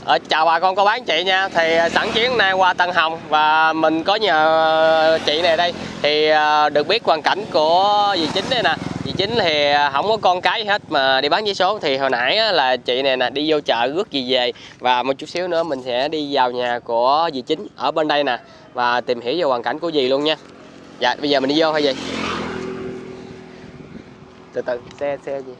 Chào bà con cô bác chị nha. Thì sẵn chuyến nay qua Tân Hồng và mình có nhờ chị này đây. Thì được biết hoàn cảnh của dì Chính đây nè. Dì Chính thì không có con cái gì hết mà đi bán vé số. Thì hồi nãy là chị này nè đi vô chợ rước gì về. Và một chút xíu nữa mình sẽ đi vào nhà của dì Chính ở bên đây nè và tìm hiểu về hoàn cảnh của dì luôn nha. Dạ bây giờ mình đi vô hay gì? Từ từ xe gì?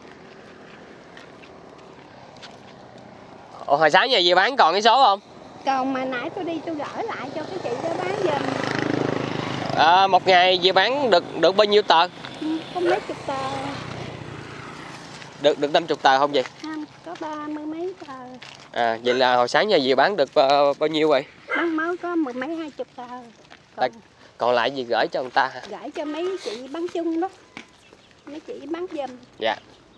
Ồ, hồi sáng giờ dì bán còn cái số không? Còn mà nãy tôi đi tôi gửi lại cho cái chị đó bán giùm. Một ngày dì bán được bao nhiêu tờ? Có mấy chục tờ. Được 50 tờ không vậy? Không, có 30 mấy tờ. Vậy là hồi sáng giờ dì bán được bao nhiêu vậy? Bán mới có 10 mấy 20 tờ. Còn lại dì gửi cho người ta hả? Gửi cho mấy chị bán chung đó. Mấy chị bán giùm. Dạ.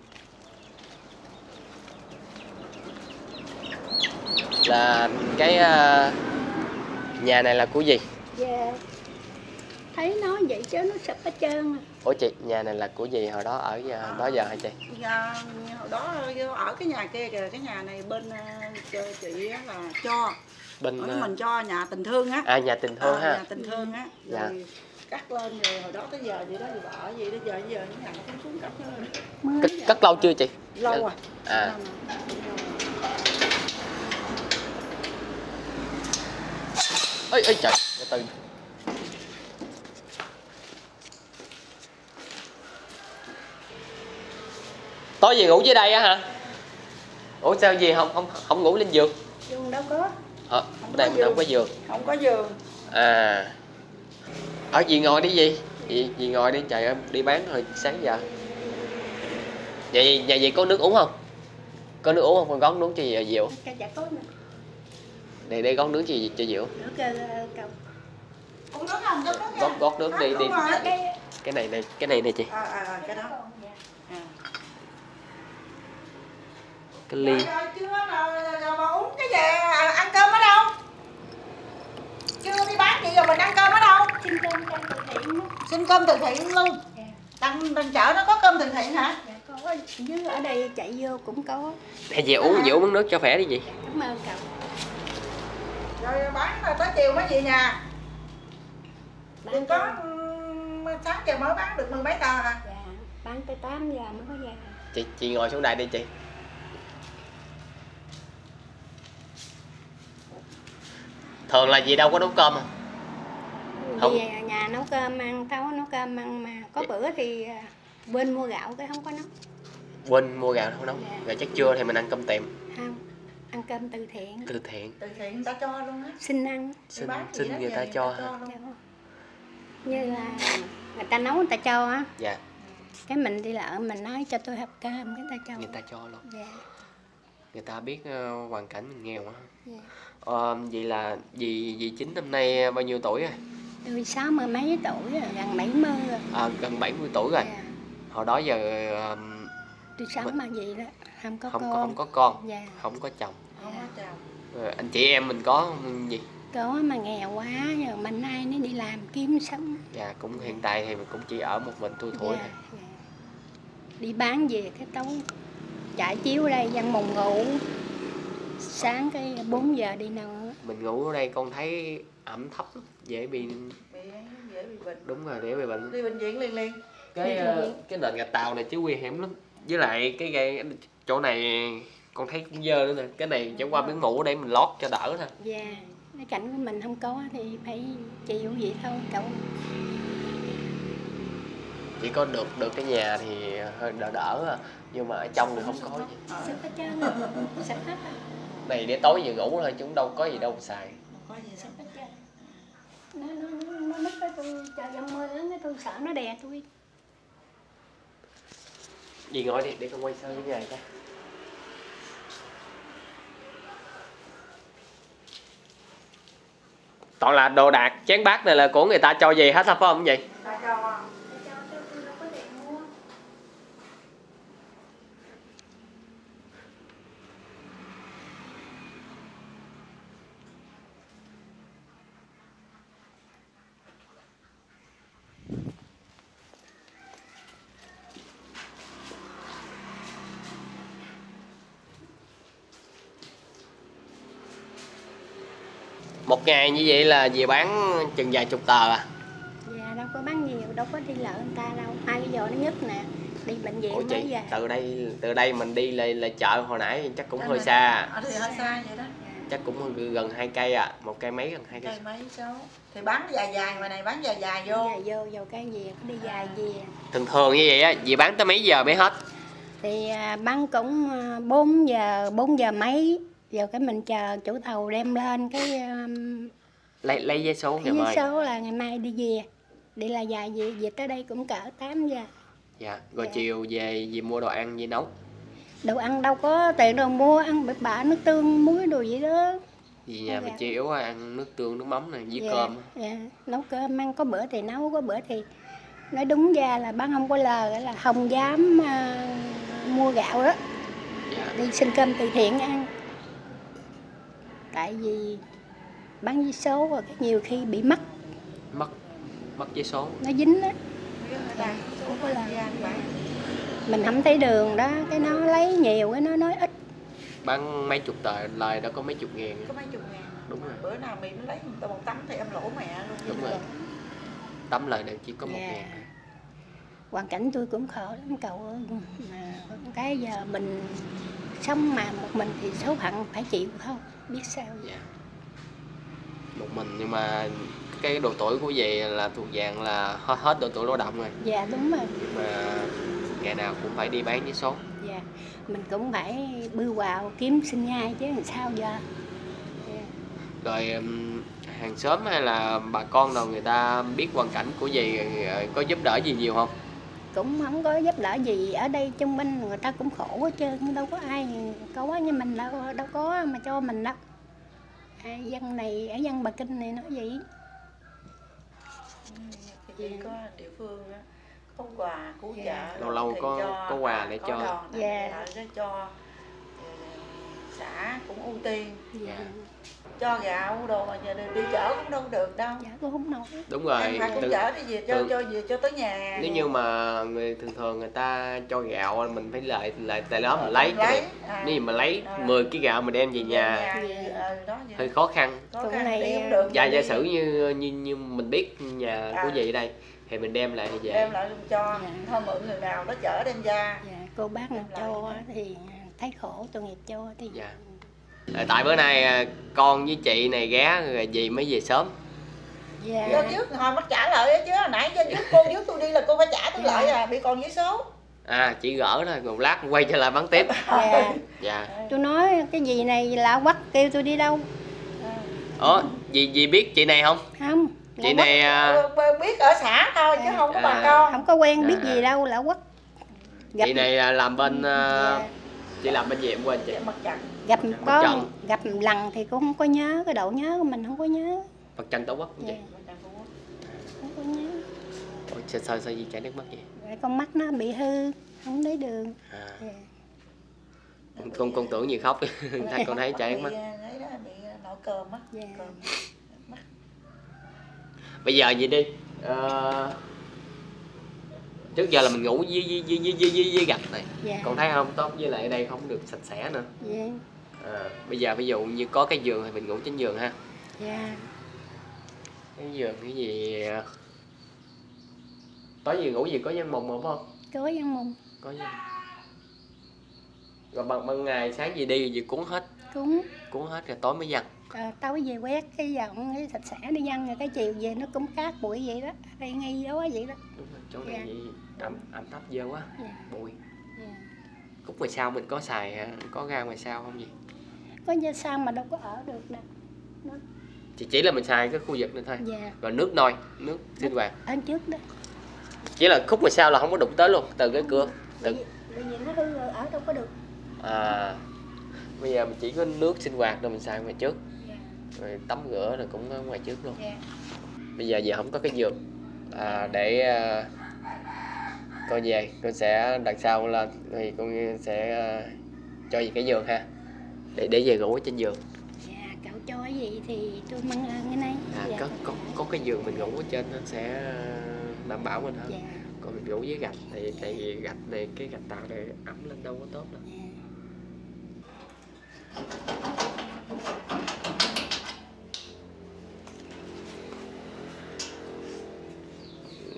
Là cái nhà này là của gì? Dạ. Thấy nó vậy chứ nó sụp hết trơn. Ủa chị, nhà này là của gì hồi đó ở đó giờ hả chị? Dạ, hồi đó ở cái nhà kia kìa, cái nhà này bên chị là cho. Bên mình cho nhà tình thương á. nhà tình thương ha. Nhà tình thương á. Rồi dạ. Cắt lên rồi hồi đó tới giờ gì đó thì bỏ gì đó giờ cái nhà nó cũng xuống cấp lên. Cất lâu chưa chị? Lâu rồi. Ơi trời, từ từ. Tối gì ngủ dưới đây á hả? Ủa sao gì không ngủ lên giường? Giường đâu có. Bên đây mình không có giường. Không có giường. Ở gì ngồi đi gì? Dì ngồi đi, trời ơi, đi bán hồi sáng giờ. Nhà dì có nước uống không? Có nước uống không? Con gót nước cho dì Diệu. Dạ có nè. Đây gót nước cho Diệu. Nước cầu. Uống nước không? Gót nước đi. Cái này nè chị. Cái đó. Cái ly. Chưa mà uống cái gì? Ăn cơm ở đâu? Chưa đi bán gì rồi mình ăn cơm ở đâu? Xin cơm cho từ thiện. Xin cơm từ thiện luôn. Đằng chợ nó có cơm từ thiện hả? Dạ có, dưới ở đây chạy vô cũng có. Để dì uống nước cho khỏe đi chị. Cảm ơn cậu. Rồi bán rồi tới chiều mới về nhà. Đừng có sáng giờ mới bán được 10 mấy tờ hả? Dạ, bán tới 8 giờ mới có về. Chị ngồi xuống đây đi chị. Thường là dì đâu có nấu cơm à? Không. Về nhà nấu cơm ăn, Tháo nấu cơm ăn mà có bữa thì quên mua gạo cái không có nấu. Quên mua gạo không nấu. Dạ. Rồi chắc trưa thì mình ăn cơm tiệm. Không, ăn cơm từ thiện. Từ thiện người ta cho luôn á. Xin ăn. Xin người ta cho hả? Như là người ta nấu người ta cho á. Dạ. Cái mình đi lợ mình nói cho tôi hộp cơm cái ta cho. Người ta cho luôn. Dạ. Người ta biết hoàn cảnh mình nghèo á. Dạ. Vậy là dì Chính năm nay bao nhiêu tuổi rồi? Tôi 60 mấy tuổi rồi, gần 70 rồi. Gần 70 tuổi rồi. Dạ. Hồi đó giờ tôi sống mà gì đó, không có con. Dạ. Không có chồng. Không có chồng. Anh chị em mình có không gì? Có mà nghèo quá, giờ mình nay nó đi làm kiếm sống. Dạ, cũng hiện tại thì mình cũng chỉ ở một mình thui thủi. Dạ. Đi bán về cái tối chạy chiếu ở đây dân mùng ngủ. Sáng cái 4 giờ đi nữa. Mình ngủ ở đây con thấy ẩm thấp lắm, dễ bị bệnh. Đúng rồi, dễ bị bệnh. Đi bệnh viện liền. Cái nền gạch tàu này chứ nguy hiểm lắm. Với lại cái chỗ này con thấy cũng dơ nữa nè. Cái này chẳng qua miếng mũ để mình lót cho đỡ thôi. Dạ. Cái cảnh của mình không có thì phải chịu vậy thôi cậu. Chỉ có được cái nhà thì hơi đỡ nhưng mà ở trong thì không có gì. Sắp hết trơn. Sắp hết rồi. Này để tối về ngủ thôi chứ cũng đâu có gì đâu xài. Sắp hết trơn. Nó nứt cái tôi trời dầm mưa lớn cái tôi sợ nó đè tôi. Dì ngồi đi để con quay sơ cái này coi. Toàn là đồ đạc chén bát này là của người ta cho về hết phải không vậy? Một ngày như vậy là về bán chừng vài chục tờ à? Dạ đâu có bán nhiều, đâu có đi lợ người ta đâu. 2 giờ nó nhất nè, đi bệnh viện Ủa chị, mới về. từ đây mình đi lại chợ hồi nãy chắc cũng hơi xa. Thì hơi xa vậy đó. Chắc cũng gần 2 cây à, 1 cây mấy gần 2 cây. Cây mấy số. Thì bán dài ngoài này, bán dài vô. Vô cái gì có đi dài về. Thường thường như vậy á, dì bán tới mấy giờ mới hết? Thì bán cũng 4 giờ mấy. Giờ cái mình chờ chủ thầu đem lên cái Lấy vé số ngày vé mai. số là ngày mai đi về. Đi là dài về tới đây cũng cỡ 8 giờ. Dạ, rồi chiều về dì mua đồ ăn dì nấu. Đồ ăn đâu có tiền đâu mua, ăn bậy bạ nước tương muối đồ vậy đó. Vì nhà mình chủ yếu ăn nước tương, nước mắm này với cơm. Dạ, nấu cơm ăn có bữa thì nấu, có bữa thì nói đúng ra là bán không có lời là không dám mua gạo đó. Dạ. Đi xin cơm từ thiện ăn. Tại vì bán vé số rồi cái nhiều khi bị mất Vé số. nó dính đó. Không có lời. Mình không thấy đường đó, cái nó lấy nhiều, cái nó nói ít. Bán mấy chục tờ, lời đó có mấy chục ngàn. Có mấy chục ngàn. Đúng rồi. Bữa nào mình lấy một tấm thì em lỗ mẹ luôn. Đúng rồi. Tấm lời đều chỉ có 1 ngàn. Hoàn cảnh tôi cũng khổ lắm cậu ơi. Mà cái giờ mình sống mà một mình thì số phận phải chịu thôi, biết sao vậy. Dạ. Một mình nhưng mà cái độ tuổi của dì là thuộc dạng là hết độ tuổi lao động rồi. Dạ đúng rồi. Mà ngày nào cũng phải đi bán vé số. Dạ, mình cũng phải bươn vào kiếm sinh nhai chứ làm sao giờ. Rồi hàng xóm hay là bà con nào người ta biết hoàn cảnh của dì có giúp đỡ gì nhiều không? Cũng không có giúp đỡ gì, ở đây chung quanh người ta cũng khổ hết trơn, đâu có ai có quá như mình đâu có mà cho mình đâu. Dân này ở dân Bà Kinh này nói vậy. Chỉ có địa phương á, có quà cứu trợ. Lâu lâu có quà để cho. Dạ. Cho xã cũng ưu tiên. Dạ. Cho gạo đồ mà giờ đi chợ cũng đâu được đâu. Dạ cũng không nổi. Đúng rồi. Phải cũng chở đi về cho tới nhà. Nếu như mà thường người ta cho gạo mình phải lại tại đó mình lấy. Nếu như mà lấy 10 kg gạo mình đem về nhà hơi khó khăn. Giả sử như mình biết nhà của dì đây thì mình đem lại thì về. Đem lại cho thôi mượn người nào nó chở đem ra. Dạ, cô bác nào cho thì thấy khổ tội nghiệp cho thì. Dạ. Tại bữa nay con với chị này ghé rồi dì mới về sớm. Dạ. Do trước hồi mất trả lợi chứ, hồi nãy do trước cô trước tôi đi là cô phải trả tôi lợi à, bị còn giấy số. À, chỉ gỡ thôi, một lát quay trở lại bán tiếp. Dạ. Dạ. Tôi nói cái gì này lạ quắc kêu tôi đi đâu. Ủa, dì biết chị này không? Không. Chị này biết ở xã thôi chứ không có bà con. Không có quen biết gì đâu, lạ quắc. Chị này làm bên chị làm bên gì em quên chị. Gặp lần thì cũng không có nhớ, cái độ nhớ của mình không có nhớ. Mặt trận Tổ quốc không chị? Không có nhớ. Ôi, sao gì chảy nước mắt vậy? Con mắt nó bị hư, không lấy đường. Con tưởng gì khóc. Con thấy chảy nước mắt. Bị nổi cơm á. Bây giờ gì đi. Trước giờ là mình ngủ với gạch này. Con thấy không, tốt với lại ở đây không được sạch sẽ nữa. Bây giờ ví dụ như có cái giường thì mình ngủ trên giường ha. Cái giường cái gì tối gì ngủ gì có giăng mùng không? Có giăng mùng. Có giăng. Rồi ban ngày sáng gì đi gì cuốn hết. Cuốn hết rồi tối mới giăng. Tối về quét cái dọn cái sạch sẽ đi giăng rồi cái chiều về nó cũng cát bụi vậy đó. Đây ngay đó vậy đó. Đúng rồi, chỗ này vậy ẩm thấp dơ quá. Bụi. Khúc ngoài sau mình có xài có ra ngoài sau không gì? Có ra sao mà đâu có ở được nè. Chỉ là mình xài cái khu vực này thôi. Rồi nước nôi, nước sinh hoạt. Ở trước đó. Chỉ là khúc ngoài sau là không có đụng tới luôn, từ cái cửa. Bởi vì nó hư rồi ở đâu có được. Bây giờ mình chỉ có nước sinh hoạt rồi mình xài ngoài trước. Rồi tắm rửa rồi cũng ở ngoài trước luôn. Bây giờ không có cái giường để con về con sẽ đằng sau lên thì con sẽ cho gì cái giường ha để về ngủ ở trên giường. Cậu cho cái gì thì tôi mong ơn cái này. Có cái giường mình ngủ ở trên nó sẽ đảm bảo mình hơn. Còn mình ngủ với gạch thì tại vì gạch này cái gạch tạo này ẩm lên đâu có tốt đâu.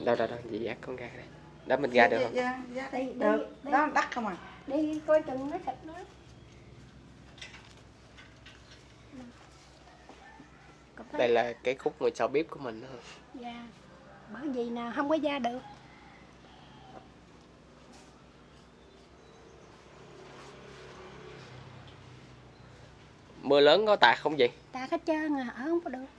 Đâu dì dắt con ra đây. Đó mình ra được không? Dạ, Đi, được, đi. đó đắt không à. Đi coi chừng nó thịt nó. Đây là cái khúc ngồi sau bếp của mình đó. Dạ. Bởi vì nào không có ra được. Mưa lớn có tạt không vậy? Tạt hết trơn à, ở không có được.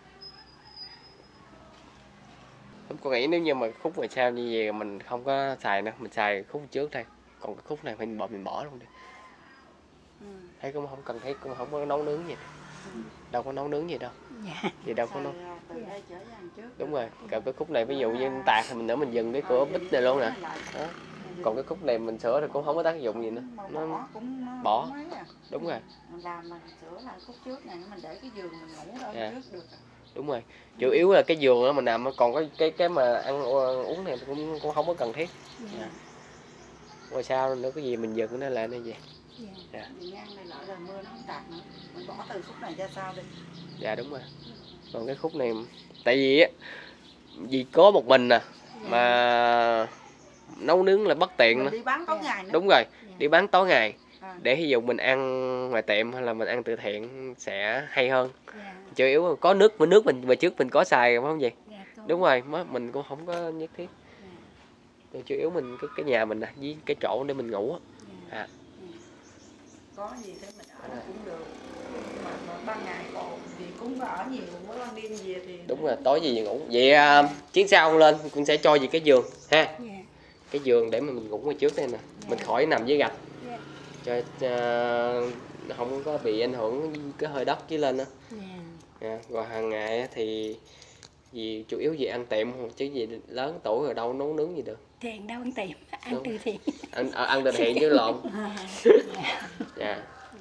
Con nghĩ nếu như mà khúc ngoài sau như vậy mình không có xài nữa, mình xài khúc trước đây. Còn cái khúc này mình bỏ luôn đi. Thấy cũng không cần thiết, cũng không có nấu nướng gì. Đâu có nấu nướng gì đâu. Dạ. Vậy đâu có nấu. Từ đây chở ra trước. Đúng rồi, còn cái khúc này ví dụ như tạt thì mình nữa mình dừng cái cửa bít này luôn nè. Đó. Còn cái khúc này mình sửa thì cũng không có tác dụng gì nữa. Nó bỏ. Đúng rồi. Làm mà sửa lại khúc trước này mình để cái giường mình ngủ ở trước được. Đúng rồi. Chủ yếu là cái giường đó mình làm, còn cái mà ăn uống này cũng không có cần thiết. Dạ. Ngoài sau nữa cái gì mình dừng nó lại như vậy. Dạ. Ngang này lại là mưa nó không tạt nữa. Mình bỏ từ khúc này ra sau đi. Dạ đúng rồi. Còn cái khúc này tại vì á vì có một mình nè mà nấu nướng là bất tiện nữa. Đi bán tối ngày nữa. Đúng rồi, đi bán tối ngày. Để ví dụ mình ăn ngoài tiệm hay là mình ăn từ thiện sẽ hay hơn. Chủ yếu có nước mình về trước mình có xài phải không vậy? Đúng rồi, mình cũng không có nhất thiết. Chủ yếu mình cái nhà mình nè với cái chỗ để mình ngủ á. Có gì thế mình ở đó cũng được. Mà ban ngày còn vì cũng có ở nhiều, mới ban đêm về thì đúng rồi, tối gì ngủ. Vậy chuyến sau không lên cũng sẽ cho gì cái giường ha. Cái giường để mà mình ngủ ngoài trước đây nè, mình khỏi nằm dưới gạch. Cho không có bị ảnh hưởng cái hơi đất dưới lên đó. Rồi hàng ngày thì vì chủ yếu gì ăn tiệm chứ gì lớn tuổi rồi đâu nấu nướng gì được. Tiền đâu ăn tiệm, ăn từ thiện. Ăn từ thiện chứ lộn. Dạ.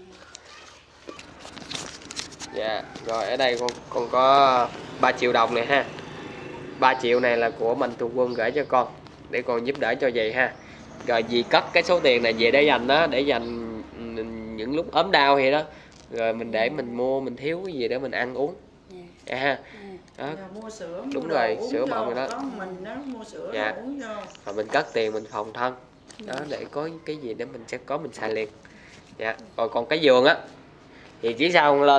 Dạ, rồi ở đây con có 3 triệu đồng này ha. 3 triệu này là của Mạnh Thường Quân gửi cho con để con giúp đỡ cho vậy ha. Rồi dì cất cái số tiền này về để dành đó, để dành những lúc ốm đau vậy đó. Rồi mình để mình mua mình thiếu cái gì để mình ăn uống. Dạ ha. Đó. Mua sữa, đúng rồi, sữa bọng rồi đó. Có mình đó mua sữa uống vô. Rồi mình cất tiền mình phòng thân. Đó để có cái gì để mình sẽ có mình xài liền. Dạ. Rồi còn cái giường á thì chỉ sao lên.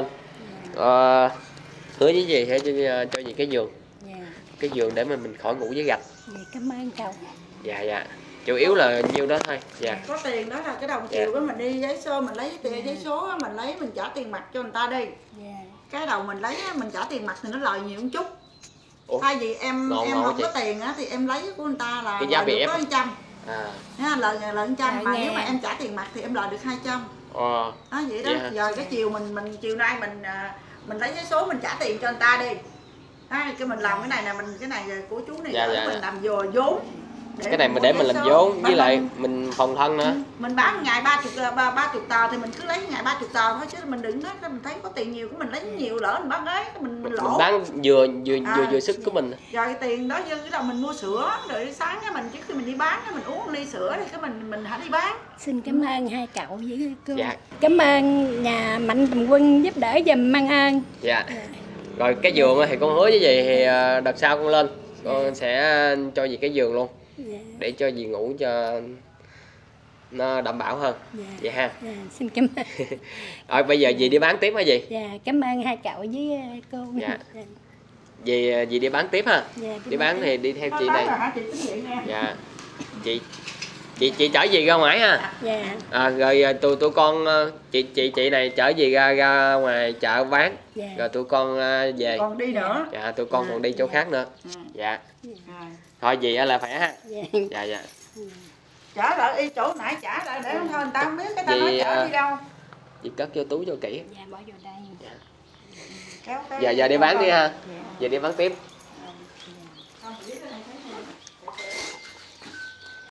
Hứa với gì sẽ cho gì cái giường. Cái giường để mà mình khỏi ngủ với gạch. Cảm ơn cậu. Dạ. Chủ yếu là nhiêu đó thôi. Dạ. Có tiền đó là cái đồng chiều đó mình đi giấy số mình lấy tiền giấy số mình lấy mình trả tiền mặt cho người ta đi. Cái đầu mình lấy mình trả tiền mặt thì nó lời nhiều một chút. Thay vì em không có tiền á thì em lấy của người ta là cái giá bị ép 100. Nha, lời 100 mà nếu mà em trả tiền mặt thì em lời được 200. Đó vậy đó. Giờ cái chiều chiều nay mình lấy giấy số mình trả tiền cho người ta đi. Cái mình làm cái này nè, cái này của chú này mình làm vốn. Cái này mình để mình làm vốn với lại mình phòng thân nữa. Mình bán ngày 30 tờ thì mình cứ lấy ngày 30 tờ thôi chứ mình đừng nói mình thấy có tiền nhiều của mình lấy nhiều lỡ mình bán đấy mình lỗ. Mình bán vừa sức của mình. Rồi cái tiền đó dư cái đầu mình mua sữa rồi sáng cái mình trước khi mình đi bán mình uống một ly sữa thì cái mình hãy đi bán. Xin cảm ơn hai cậu với cô. Cảm ơn nhà Mạnh Thường Quân giúp đỡ giùm mang ơn. Dạ. Rồi cái giường thì con hứa với gì thì đợt sau con lên con sẽ cho dì cái giường luôn. Để cho dì ngủ cho nó đảm bảo hơn. Vậy ha. Xin cảm ơn. Rồi bây giờ dì đi bán tiếp hả dì? Dạ, cảm ơn hai cậu với cô. Dạ. Dì đi bán tiếp ha. Đi bán thì đi theo chị này. Dạ. Chị chở dì ra ngoài ha. Rồi tụi con chị này chở dì ra ngoài chợ bán. Rồi tụi con về. Còn đi nữa. Dạ, tụi con còn đi chỗ khác nữa. Dạ. Thôi gì là phải ha. Dạ. Trả lại y chỗ nãy trả lại để thôi người ta không biết cái ta nói chở đi đâu. Chị cất vô túi cho kỹ. Dạ, bỏ vô đây. Dạ. Giờ đi bán đi ha. Giờ đi bán tiếp.